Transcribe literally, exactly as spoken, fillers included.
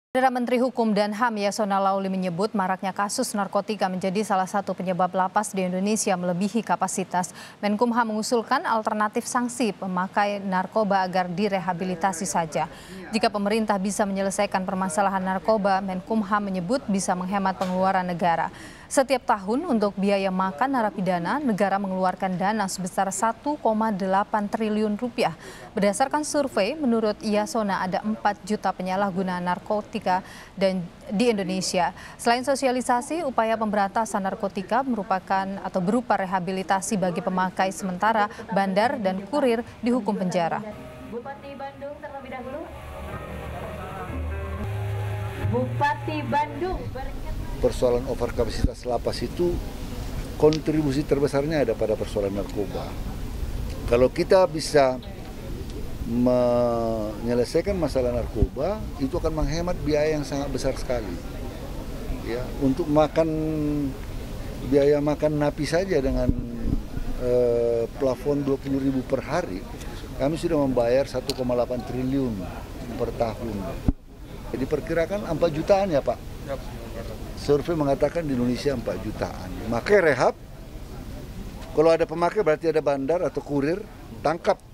Perdana Menteri Hukum dan H A M Yasona Laoly menyebut maraknya kasus narkotika menjadi salah satu penyebab lapas di Indonesia melebihi kapasitas. Menkumham mengusulkan alternatif sanksi pemakai narkoba agar direhabilitasi saja. Jika pemerintah bisa menyelesaikan permasalahan narkoba, Menkumham menyebut bisa menghemat pengeluaran negara. Setiap tahun untuk biaya makan narapidana, negara mengeluarkan dana sebesar satu koma delapan triliun rupiah. Berdasarkan survei, menurut Yasona ada empat juta penyalahguna narkotika dan di Indonesia. Selain sosialisasi, upaya pemberantasan narkotika merupakan atau berupa rehabilitasi bagi pemakai sementara, bandar dan kurir dihukum penjara. Bupati Bandung terlebih dahulu. Bupati Bandung. Persoalan overkapasitas lapas itu kontribusi terbesarnya ada pada persoalan narkoba. Kalau kita bisa menyelesaikan masalah narkoba, itu akan menghemat biaya yang sangat besar sekali. Ya, untuk makan biaya makan napi saja dengan eh, plafon dua puluh ribu per hari, kami sudah membayar satu koma delapan triliun per tahun. Jadi perkirakan empat jutaan ya Pak. Survei mengatakan di Indonesia empat jutaan. Maka rehab, kalau ada pemakai berarti ada bandar atau kurir, tangkap